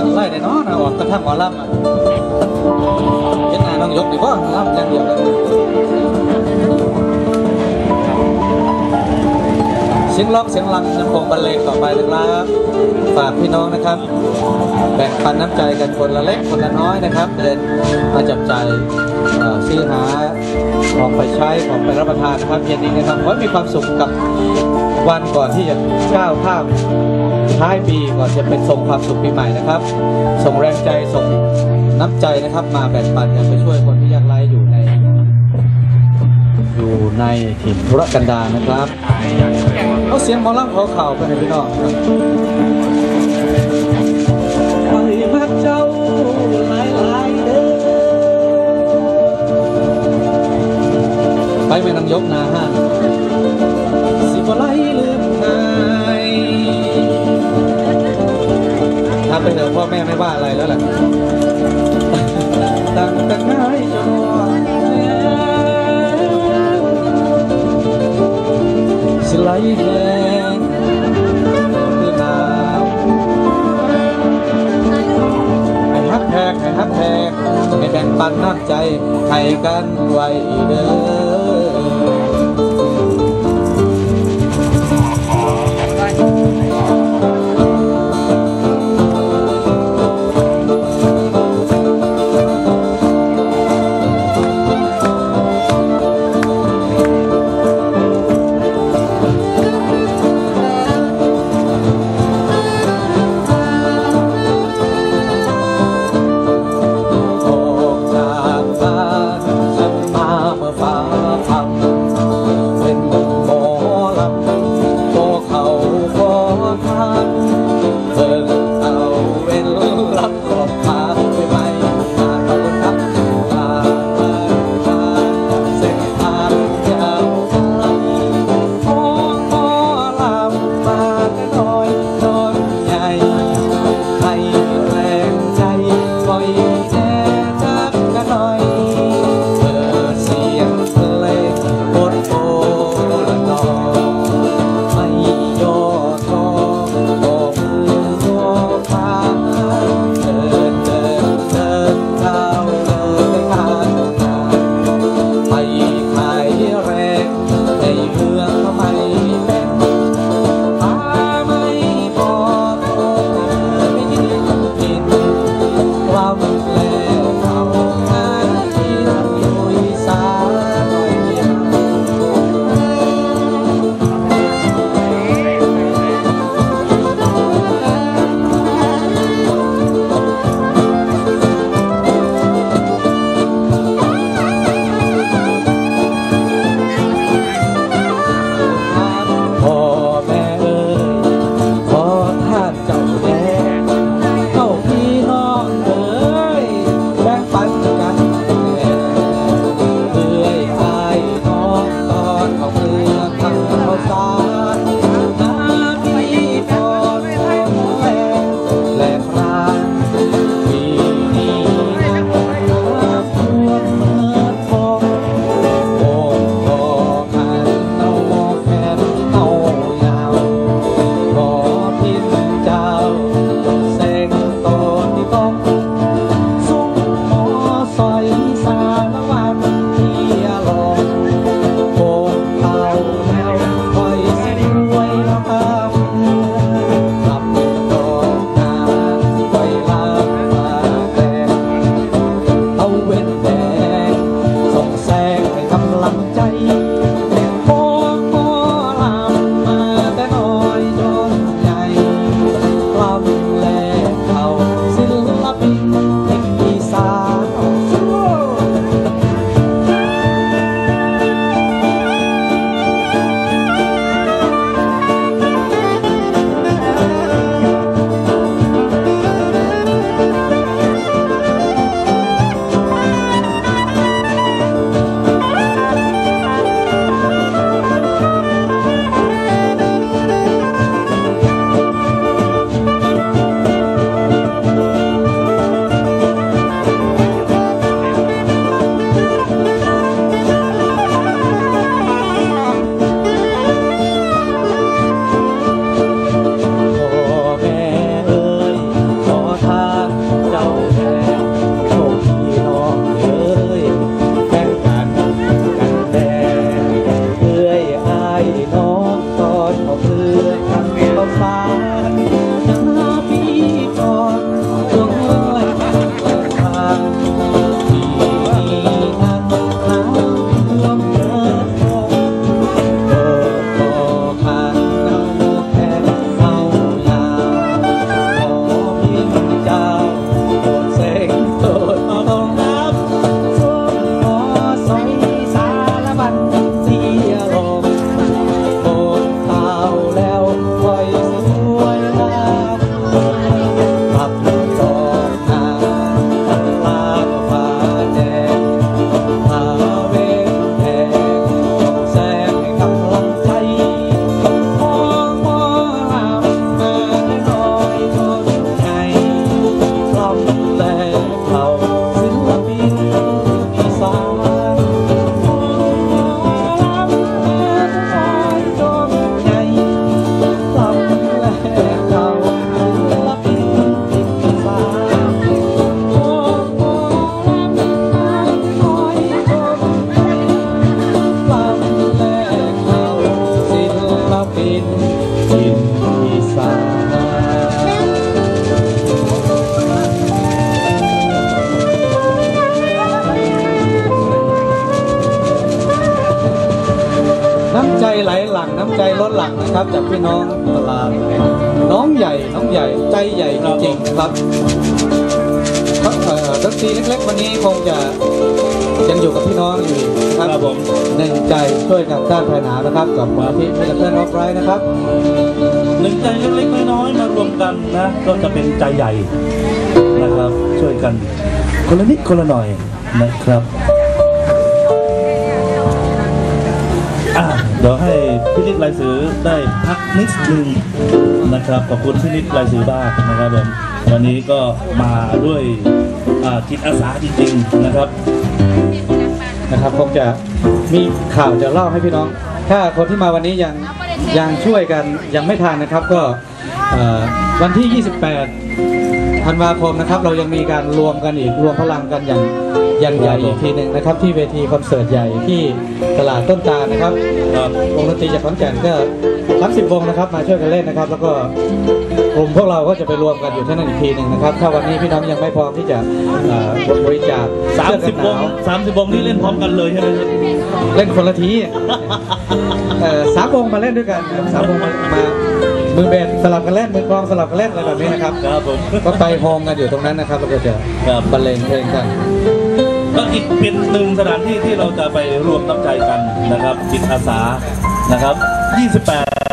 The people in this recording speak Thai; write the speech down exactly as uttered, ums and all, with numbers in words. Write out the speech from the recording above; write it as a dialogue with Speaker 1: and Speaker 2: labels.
Speaker 1: ไล่ได้เนาะนะออกกระทั่งหมอลำอ่ะเห็นหน้าน้องยกดีกว่าลำอย่างเดียวเลยเสียงล็อกเสียงลังยังคงบรรเลงต่อไปนะครับฝากพี่น้องนะครับแบ่งปันน้ำใจกันคนละเล็กคนละน้อยนะครับเดินมาจับจ่ายซื้อหาของไปใช้ของไปรับประทานนะครับเย็นนี้นะครับขอให้มีความสุขกับวันก่อนที่จะก้าวข้ามท้ายปีก่อนจะเป็นส่งความสุขปีใหม่นะครับส่งแรงใจส่งน้ำใจนะครับมาแบ่งปันกันไปช่วยคนที่ยากไร้อยู่ในอยู่ในถิ่นธุรกันดารนะครับเอาเสียงหมอลำขอเข่าไปให้พี่น้องไปพักเจ้าหลายหลายเด้อไปแม่นางยกนาห้างสิบ่ไหลลืมนายถ้าไปเถอะพ่อแม่ไม่ว่าอะไรแล้วแหละตั้งแต่ง่ายจนวันสิไหลแรงคือน้ำให้ฮักแพกให้ฮักแพกให้แบ่งปันน้ำใจให้กันไว้เด้อฟ้า
Speaker 2: ำแลเขาศิลปินอีสานจงใหญ่ลำแลเขาศิลปินอีสานโอ้โอ้ลำคอยชมลำแลเขาศิลปินอีสานน้ำใจไหลหลั่งน้ำใจล้นหลั่งนะครับจากพี่น้องตลาดน้องใหญ่น้องใหญ่ใจใหญ่จริงๆครับครับเอ่อดนตรีเล็กๆวันนี้คงจะยังอยู่กับพี่น้องอยู่นะครับผมหนึ่งใจช่วยกันต้านภัยหนาวนะครับกับมูลนิธิมิตรเพื่อนรักไร้นะครับ
Speaker 3: หนึ่งใจเล็กๆน้อยๆมารวมกันนะก็จะเป็นใจใหญ่นะครับช่วยกันคนละนิดคนละหน่อยนะครับอ่ะเดี๋ยวให้พี่นิดลายสือได้พักนิดนึงนะครับขอบคุณพี่นิดลายสือบ้างนะครับผมวันนี้ก็มาด้วยอ่าจิตอาสาจริงๆนะครับ
Speaker 1: นะครับคงจะมีข่าวจะเล่าให้พี่น้อง ถ้าคนที่มาวันนี้ยังยังช่วยกันยังไม่ทันนะครับก็เอ่อวันที่ยี่สิบแปดธันวาคมนะครับเรายังมีการรวมกันอีกรวมพลังกันอย่างอย่างใหญ่อีกทีหนึ่งนะครับที่เวทีคอนเสิร์ตใหญ่ที่ตลาดต้นตาลนะครับวงดนตรีจากขอนแก่นก็ทั้งสิบวงนะครับมาช่วยกันเล่นนะครับแล้วก็กลุ่มพวกเราก็จะไปรวมกันอยู่ที่นั่นอีกทีหนึ่งนะครับถ้าวันนี้พี่น้องยังไม่พร้อมที่จะบริจาค
Speaker 3: สามสิบวงสามสิบวงนี่เล่นพร้อมกันเลยใช่ไหมครับ
Speaker 1: เล่นคนละทีสามวงมาเล่นด้วยกันสามวงมามือเบสสลับกันเล่นมือกลองสลับกันเล่นอะไรแบบนี้นะครับ
Speaker 3: ครับผม
Speaker 1: ก็ไปโฮมกันอยู่ตรงนั้นนะครับแล้วก็จะบรรเลงเพลงกัน
Speaker 3: ก็อีกเป็นหนึ่งสถานที่ที่เราจะไปรวมน้ำใจกันนะครับจิตอาสานะครับยี่สิบแปด